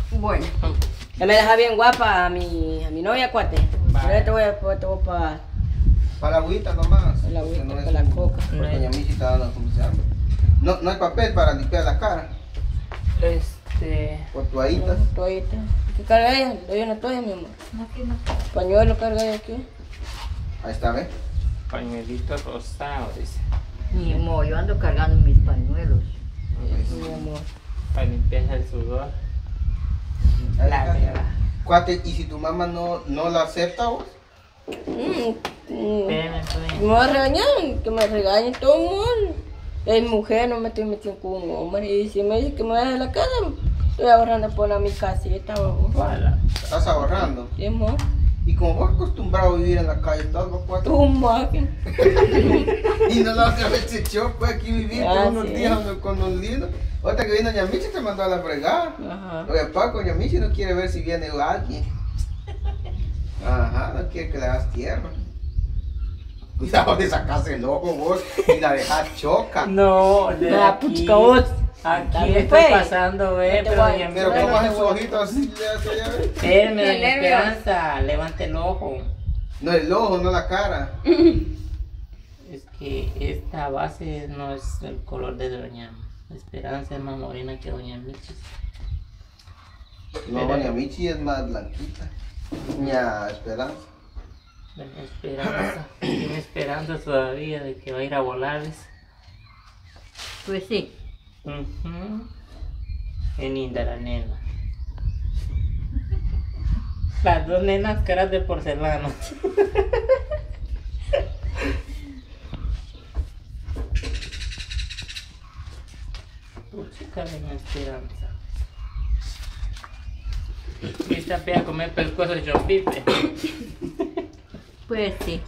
Bueno, ya me deja bien guapa a mi novia, cuate. Vale. Yo te voy a para Para la agüita nomás. la agüita, porque no para la es- coca. Porque doña Michi está dando como se llama. No hay papel para limpiar la cara. Con toallitas. Toallita. ¿Qué carga ella? Le doy una toalla, mi amor. Pañuelo carga ella aquí. Ahí está, ¿ves? Pañuelito rosado, dice. Ni modo, yo ando cargando mis pañuelos. Mi amor. Para limpiarse el sudor. Ahí La está. verdad. Cuate, ¿y si tu mamá no la acepta vos? Espérame, pues. Me va a regañar, que me regañen todo el mundo. Es mujer, no me estoy metiendo con un hombre. Y si me dice que me deje de la casa, estoy ahorrando por mi casita. Ojalá. Estás ahorrando. Sí, amor. Y como vos acostumbrado a vivir en la calle, estás vos cuate. Tu máquina. Y no la otra vez se echó, pues aquí vivir Ah, unos sí. días con los lindos. Ahorita que viene doña Michi te mandó a la fregada. Ajá. Oye, Paco, doña Michi no quiere ver si viene alguien. Ajá, no quiere que le hagas tierra. Cuidado de sacarse el ojo vos y la dejas choca. No, de La aquí. puchica vos. Aquí También estoy fue. pasando, ve, No te pero voy a- doña Pero Michi- ¿cómo hace sus ojitos así? Le hace allá, ve? Espérame, Qué doña nervios. Esperanza, levante el ojo. No el ojo, no la cara. Es que esta base no es el color de doña Esperanza, es más morena que doña Michi. No, doña Michi es más blanquita. Doña Esperanza. Doña Esperanza, tiene esperanza todavía de que va a ir a volarles. Pues sí. Ujú. Qué linda la nena. Las dos nenas caras de porcelana. Puchica de mi esperanza. Esta pega a comer pescuezo de chompipe. Pues sí.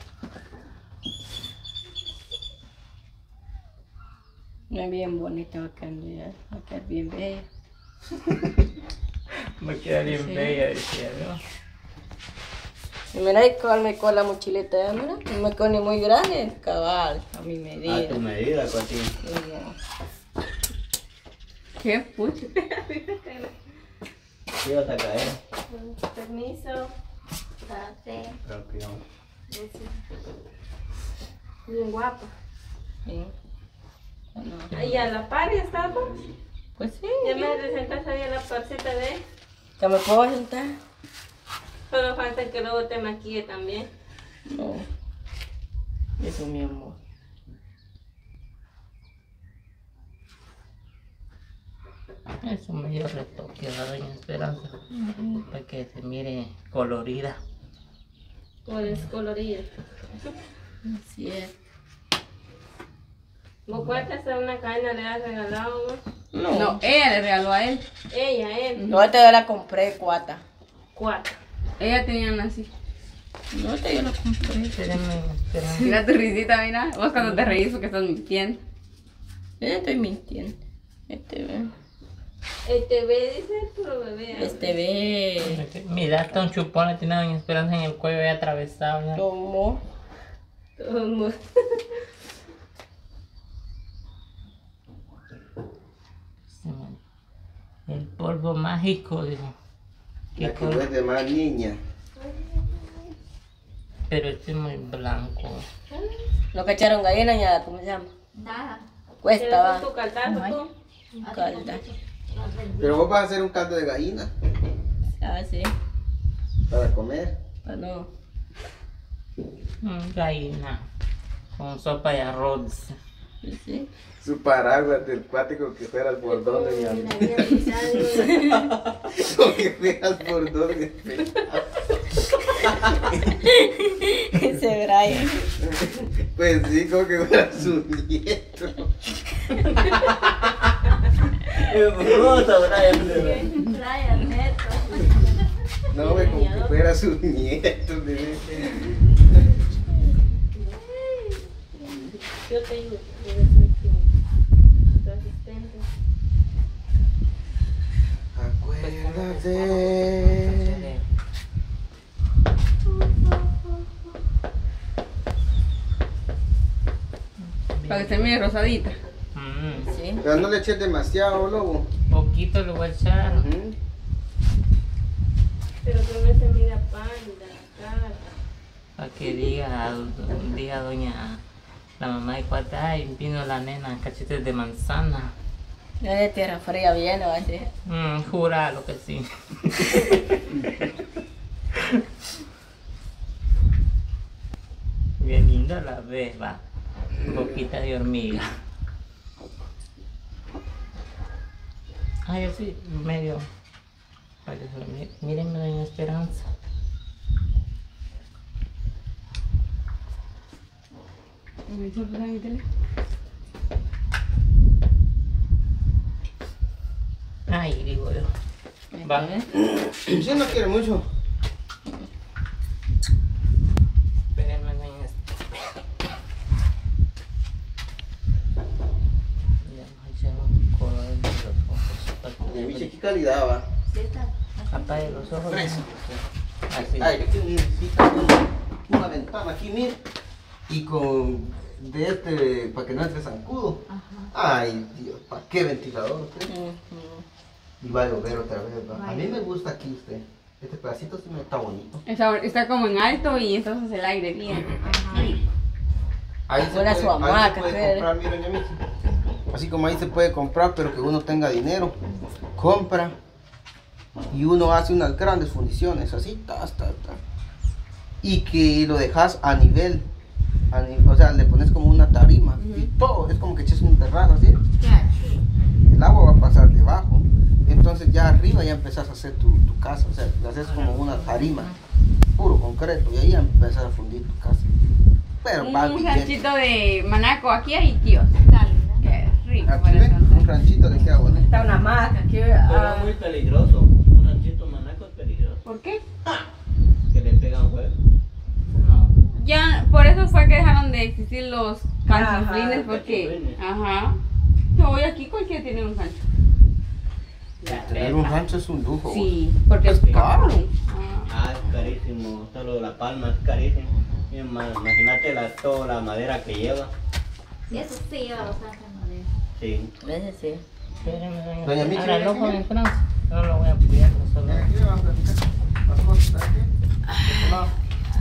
Es bien bonita, va a quedar bien bella. Me queda bien Sí. bella, decía yo. Y mira, ahí con la mochilita, mira, no me quedó ni muy grande, cabal, a mi medida. A tu medida, Cuatín. Sí, ya. ¿Qué pucha? Sí, vas a caer. Permiso. Rápido. Bien guapa. Sí. Ahí a la par ya estamos. Pues sí. Ya me presentaste ahí a la parcita de él. ¿Ya me puedo sentar? Solo falta que luego te maquille también. No. Eso, mi amor. Eso me dio retoque a la doña Esperanza. Para que se mire colorida. O descolorida. Así es. ¿Vos cuántas a una cadena le has regalado? ¿No? No, Ella le regaló a él. Ella, él. no, esta yo la compré, cuata. 4. Ella tenía una así. No, esta yo la compré. Espérenme, espérenme. Mira tu risita, mira. Vos cuando te reís porque estás mintiendo. Yo no estoy mintiendo. Este ve. Este ve, dice puro bebé. Este ve. Mira, hasta un chupón le tiene a doña Esperanza en el cuello ahí atravesado. Ya. Tomó. Como- El polvo mágico, dijo. La que ves de más niña. Pero este es muy blanco. No cacharon gallina, ya, ¿cómo se llama? Nada. Cuesta, ¿Quieres va. tu caldazo tú? Calda. Pero vos vas a hacer un caldo de gallina Ah, sí. para comer. Ah, no. Gallina. Con sopa de arroz. Sí, sí. Su paraguas del cuático que fuera el bordón de mi Mira, amigo. mira, pisando. Como que fuera el bordón de Ese Brian. Pues sí, como que fuera su nieto. Brian, neto. No, güey, como que fuera su nieto. Yo te ayudo. Yo soy tu asistente. Acuérdate. Para que se mire rosadita. Sí. Pero no le eches demasiado, lobo. Poquito le voy a echar. Ujú. Pero que me se mira pálida, cara. Para que diga doña, la mamá de Cuata, ay, vino la nena, cachetes de manzana. Ya de tierra fría viene, va a ser. Jura lo que sí. Bien linda la ves, va. Boquita de hormiga. Ay, yo sí, medio. Mírenme doña Esperanza. Me hizo pasar mi teléfono. Ay, digo yo. Va. Sí, no quiere mucho. Espérenme, doña Esperanza. Ya me echaron color en los ojos. De biche, qué calidad va. Sí, está. Apague los ojos. Fresa. Así. Ay, aquí necesita una ventana aquí, mira. Y con de este, para que no entre zancudo. Ay, Dios, ¿para qué ventilador usted? Y va a llover otra vez, ¿va? A mí me gusta aquí usted. Este pedacito sí me está bonito. Está como en alto y entonces el aire bien. Ahí Fuera su hamaca, puede Fede. comprar, mira, doña Miki. Así como ahí se puede comprar, pero que uno tenga dinero. Compra. Y uno hace unas grandes fundiciones, así, y que lo dejas a nivel, o sea, le pones como una tarima, y todo, es como que eches un terrazo, así, Ya, sí. el agua va a pasar debajo, entonces ya arriba ya empezás a hacer tu casa, o sea, le haces como una tarima, puro concreto, y ahí ya empezás a fundir tu casa, pero va Un billete. ranchito de manaco aquí hay, tío. Cálida. Qué rico Aquí para ve, un descansar. ranchito de qué hago, ¿no? Está una hamaca que Pero es muy peligroso. Un ranchito manaco es peligroso. ¿Por qué? Que le pegan fuego. No. Ya, por eso fue que dejaron de existir los cancionflines, Ajá, porque, ajá, yo voy aquí, cualquiera tiene un rancho. Tener un rancho es un lujo. Sí, porque es caro. caro. Ah, es carísimo. Solo la palma es carísimo. Imagínate toda la madera que lleva. Y eso sí lleva bastante madera. Sí. Ese sí. Espérenme, Doña Michi, ahora ¿viene no aquí? con Esperanza. No lo voy a apoyar, no solo. Aquí vamos a platicar las cosas, ¿aquí? De este lado.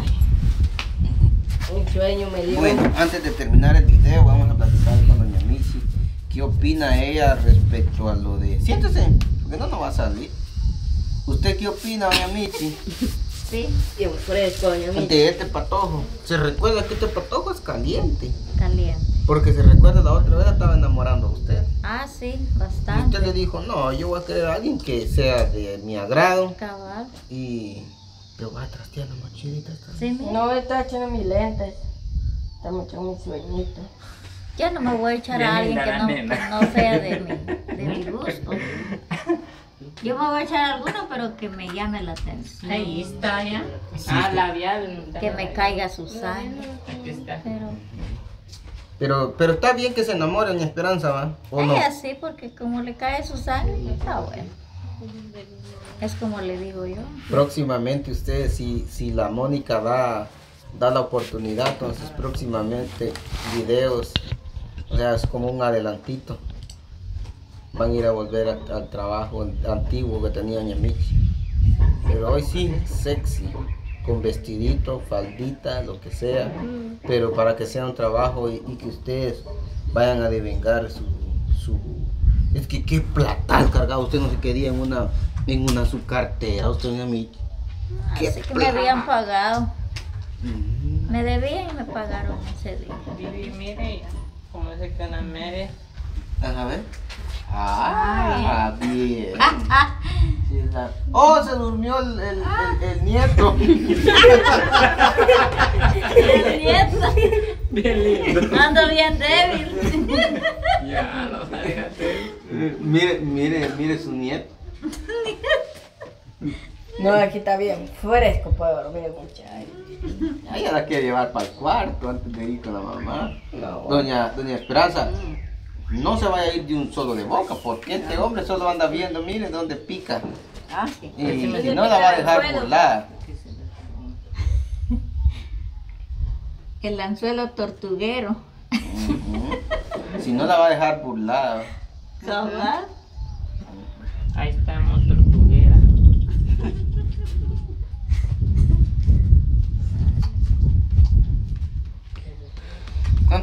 Un sueño me dio. Bueno, antes de terminar el video, vamos a platicar con doña Michi. ¿Qué opina ella respecto a lo de... Siéntese, porque no va a salir. ¿Usted qué opina, doña Michi, Sí, Bien fresco, doña Michi. de este patojo? ¿Se recuerda que este patojo es caliente? caliente. Porque se recuerda la otra vez estaba enamorando a usted. Ah, sí, Y usted bastante. le dijo, no, yo voy a querer a alguien que sea de mi agrado. Cabal. Y... Pero va a trastear la mochilita. Sí, mira. No me está echando mis lentes. Está mucho mi sueñito. Yo no me voy a echar Bien a alguien linda la que nena. no sea de mi gusto. Yo me voy a echar alguno, pero que me llame la atención. Ahí está ya. Ah, labial. Que me caiga su sangre. Aquí está. Pero está bien que se enamore, doña Esperanza, ¿va? ¿O no? Es así, porque como le cae su sangre, está bueno. Es como le digo yo. Próximamente ustedes, si la Mónica da la oportunidad, entonces próximamente videos, o sea, es como un adelantito. Van a ir a volver al trabajo antiguo que tenía doña Michi. Pero hoy sí, sexy, con vestidito, faldita, lo que sea, pero para que sea un trabajo y que ustedes vayan a devengar su... Es que qué platal cargado, usted no se quería en una su cartera, usted doña Michi. Qué Así que me habían pagado. Me debían y me pagaron ese día. Vivi, mire, como dice que la mere. A ver. Ah, bien. Sí, oh, se durmió el nieto. El nieto. Bien lindo. Ando bien débil. Ya, lo déjate. Mire su nieto. No, aquí está bien fresco para dormir, muchacho. Ella la quiere llevar para el cuarto antes de ir con la mamá. No. Doña Esperanza, no se vaya a ir de un solo de boca, porque este hombre solo anda viendo, mire dónde pica. Ah, sí. Y no la va a dejar burlar. El anzuelo tortuguero. Si no la va a dejar burlar. Cabal. Ahí estamos, tortuguera.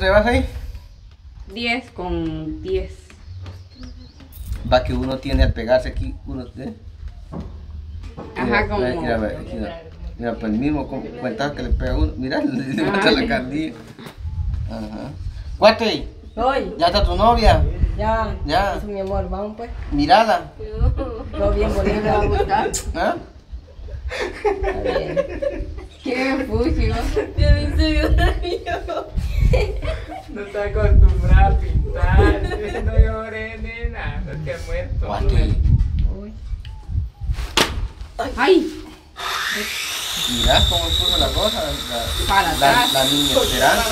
¿Cuánto llevas ahí? 10 con 10. Va que uno tiene al pegarse aquí, uno tiene. Ajá, como. Mira, pues el mismo cuentazo que le pega a uno. Mira, le mata la candilla. Ajá. Cuate, Hoy, ¿ya está tu novia? ya. Ya. Eso, mi amor, vamos pues. Mírala. Todo bien bonito. ¿Le va a gustar? ¿Ah? Está bien. ¿Qué fucho? Ya me enseñó. No está acostumbrada a pintar. No llores, nena. No te has muerto. Cuate, ¡Ay! mira cómo puso la cosa. Para atrás. La niña Esperanza.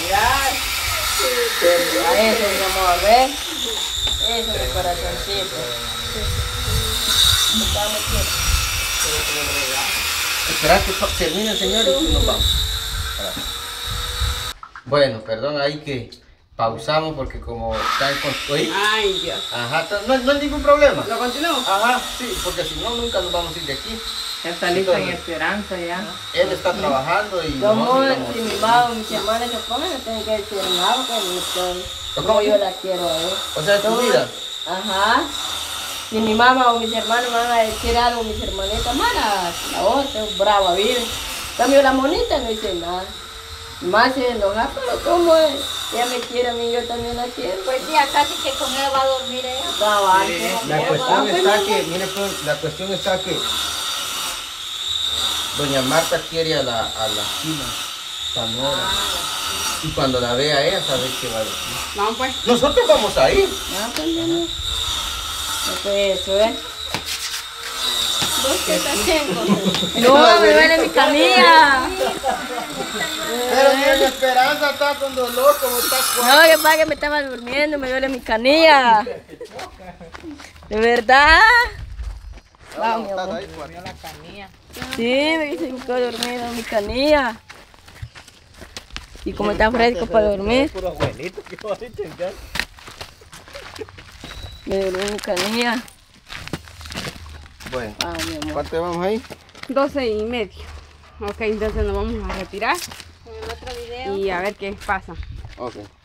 A eso, mi amor, ¿ves? Eso, mi corazoncito. Estamos aquí. Esperar que termine el señor y nos vamos. Bueno, perdón ahí que pausamos porque como está en control. ¡Ay, Dios! Ajá, no hay ningún problema. ¿Lo continúo? Ajá, sí, porque si no nunca nos vamos a ir de aquí. Ya está lista en esperanza ya. Él está trabajando y Como nosotros estamos- si mi mamá o mis hermanas se pongan, no tengo que decir nada porque no estoy. ¿Cómo? Como yo la quiero a ella. O sea, es tu Todo- vida. Ajá. Si mi mamá o mis hermanos me van a decir algo, mis hermanitas, mala, la otra, brava, vive. En cambio, la monita no dice nada. Más se enoja, pero como es, ella me quiere a mí, yo también la quiero. Pues ya casi que con él va a dormir ella. Cabal. La cuestión está que, mire, pues, la cuestión está que doña Marta quiere a la china, Zamora. Y cuando la vea ella, sabe que va a decir. Vamos pues. Nosotros vamos a ir. Ah, pues, ya no. No, pues eso, ¿eh? ¿Vos qué estás haciendo? No, me duele mi canilla. Pero ni la Esperanza está con dolor, como está No, que pasa que me estaba durmiendo, me duele mi canilla. ¿De verdad? Vamos, mi amor. Sí, me dice que quedo dormido mi canilla. Y como está fresco para dormir. Me duele mi canilla. Bueno, Vamos, mi amor. ¿cuánto vamos ahí? 12:30. Ok, entonces nos vamos a retirar En el otro video. y a ver qué pasa. Ok.